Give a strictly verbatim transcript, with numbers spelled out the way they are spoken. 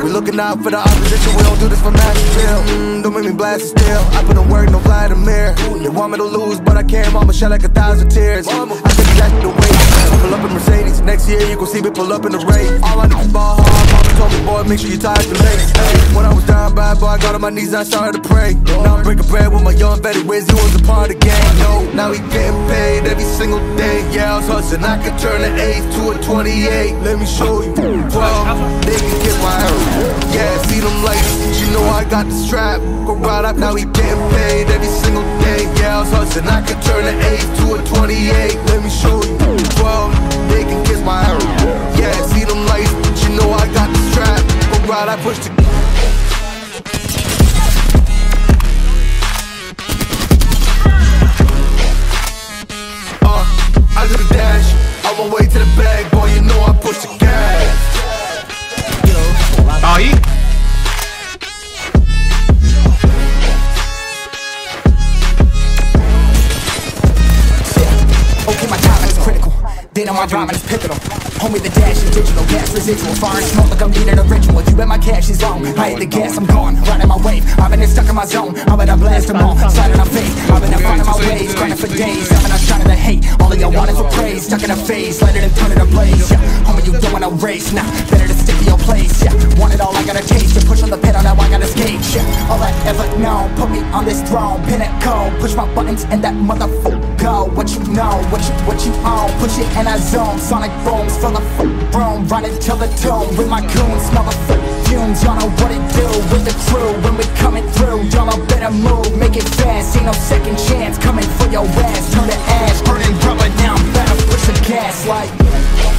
We looking out for the opposition, we don't do this for match feel. Mm, don't make me blast it still. I put in work, no fly in the mirror. They want me to lose, but I can't. Mama shed like a thousand tears. I think that's the way. Pull up in Mercedes. Next year you gon' see me pull up in the race. All my niggas ball hard. Mama told me, boy, make sure you tie the lace. Hey, when I was down bad, boy, I got on my knees and I started to pray. Now I'm breaking bread with my young Betty Wiz. He was a part of the game. No, now he getting paid every single day. Yeah, I was hustling. I could turn an eight to a twenty-eight. Let me show you. twelve, they can get my arrow. Yeah, see them lights. You know I got the strap. Go right up, now he getting paid every single day. Yeah, I was hustling. I could turn an eight to a twenty-eight. Let me show you. twelve, they can kiss my arrow. Yeah, see them lights. You know I got the strap. Go right, I push the. Uh, I do the dash. On my way to the bag, boy. You know I push the gas. Aí. Okay, my timing is critical. They know my driving is pivotal. Homie, the dash is digital, gas residual. Foreign smoke like I'm needing a ritual. You bet my cash is long. I hit the gas, I'm gone. Riding my wave. I've been stuck in my zone. I'm gonna blast them all. Sliding on faith. I've been in front of my ways. Grinding for days. I've been shining the hate. All of y'all wanted for praise. Stuck in a phase. Let it and turn it a blaze. Yeah. Homie, you don't wanna race. Nah, better to stick to your place. Yeah. Want it all, I gotta taste. You push on the pedal, now I gotta skate. Yeah. All I ever know. Put me on this throne. Pinnacle. Push my buttons and that motherfucker go. What you know, what you, what you own. Push it and I zone. Sonic booms full of room. Running till the tomb with my goons. Smell the fumes. Y'all know what it do with the crew. When we coming through, y'all better move. Make it fast. Ain't no second chance. Coming for your ass. Turn to ash. Burning rubber now. Better push the gas like.